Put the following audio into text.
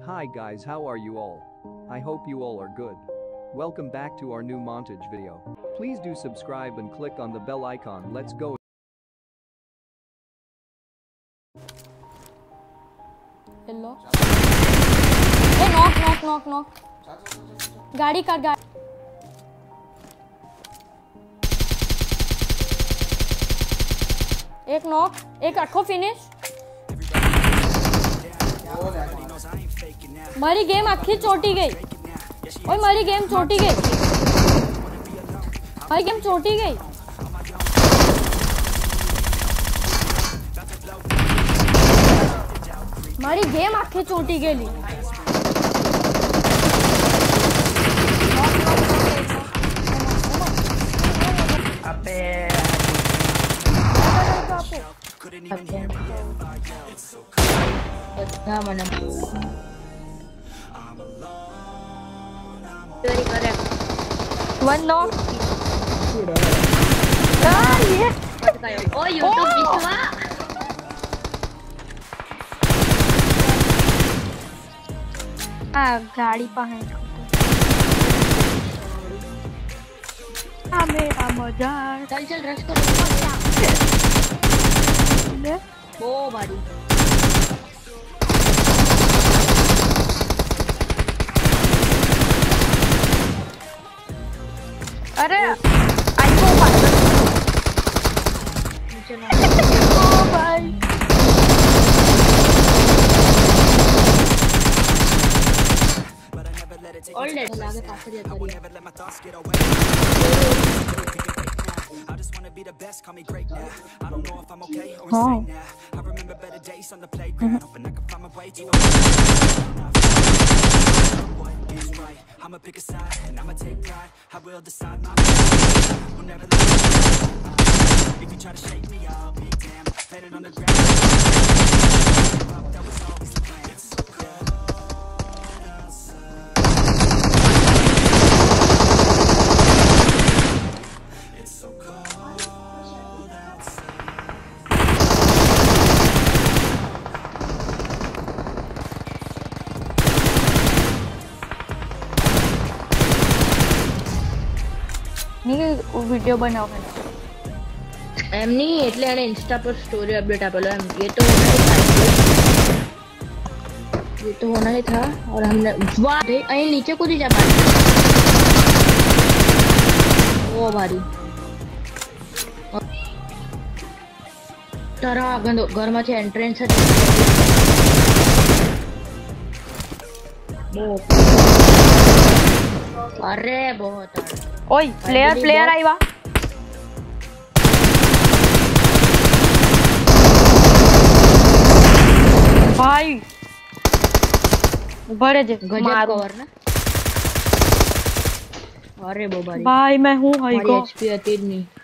Hi guys, how are you all? I hope you all are good. Welcome back to our new montage video. Please do subscribe and click on the bell icon. Let's go. Hello. Hey, knock. गाड़ी काट गाड़ी. एक knock, एक रखो finish. मारी game आखी चोटी गई. ओए मारी गेम चोटी गई. मारी गेम चोटी गई. मारी गेम आखी चोटी गेली. अबे अच्छा मना वेरी करेक्ट वन नॉक ये ओ यूट्यूब विश्वा गाड़ी पहन मेरा मजाक चल रश कर वो बारी अरे आईफोन भाई All that lage passe diya kariye I just want to be the best call me great now I don't know if I'm okay or insane now I remember better days on the playground hoping I can find my way to what is right I'ma pick a side and I'ma take pride I will decide my mind will never let if you try to shake me I'll be damned better on the ground that was always the plan it's so cold video बनाओ एम नहीं એટલે એને Insta पर story update આપેલો એમ ये तो होना ही था और हमने वाह અહીં નીચે કૂદી જા બારી ओ बारी તારા ઘરમાંથી એન્ટ્રન્સ હતી अरे बहुत ओए प्लेयर आईवा भाई बड़े जे मार कवर ना अरे वो भाई मैं हूं हाई को एचपी आती नहीं